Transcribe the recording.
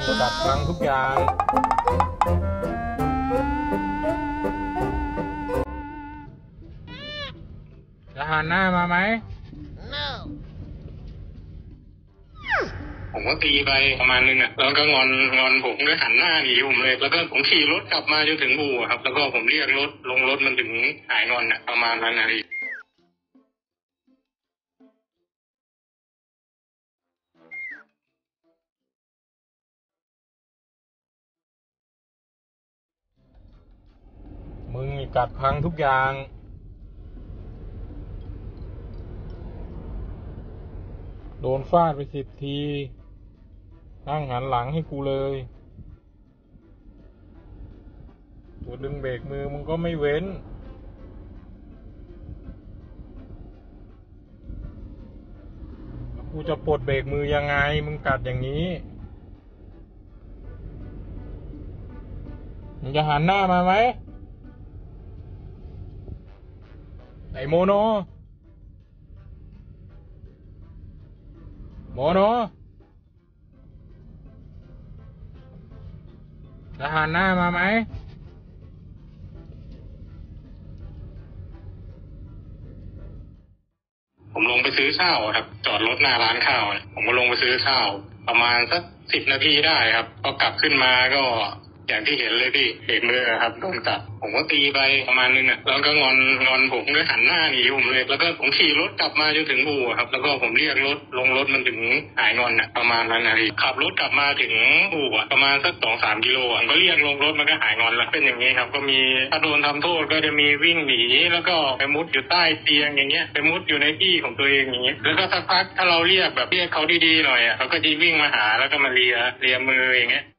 จัดฟังทุกอย่างจะหันหน้ามาไหม No ผมก็ตีไปประมาณนึงอ่ะแล้วก็งอนผมก็หันหน้าหนีผมเลยแล้วก็ผมขี่รถกลับมาจนถึงอู่ครับแล้วก็ผมเรียกรถลงรถมันถึงหายงอนอ่ะประมาณนั้นนะพี่มึงกัดพังทุกอย่างโดนฟาดไป10 ทีนั่งหันหลังให้กูเลยตัวดึงเบรกมือมึงก็ไม่เว้นกูจะปลดเบรกมือยังไงมึงกัดอย่างนี้มึงจะหันหน้ามาไหมไอ้โมโนจะหันหน้ามาไหมผมลงไปซื้อข้าวครับจอดรถหน้าร้านข้าวผมก็ลงไปซื้อข้าวประมาณสัก10 นาทีได้ครับพอกลับขึ้นมาก็อย่างที่เห็นเลยพี่เบรกมือครับโดนกัดผมก็ตีไปประมาณนึงอ่ะแล้วก็งอนผมก็หันหน้าหนีผมเลยแล้วก็ผมขี่รถกลับมาจนถึงอู่ครับแล้วก็ผมเรียกรถลงรถมันถึงหายงอนอ่ะประมาณนั้นนะพี่ขับรถกลับมาถึงอู่ประมาณสัก2-3 กิโลก็เรียกลงรถมันก็หายงอนแล้วเป็นอย่างนี้ครับก็มีถ้าโดนทำโทษก็จะมีวิ่งหนีแล้วก็ไปมุดอยู่ใต้เตียงอย่างเงี้ยไปมุดอยู่ในที่ของตัวเองอย่างเงี้ยแล้วก็สักพักถ้าเราเรียกเขาดีๆหน่อยอ่ะเขาก็จะวิ่งมาหาแล้วก็มาเลียมืออย่างเงี้ย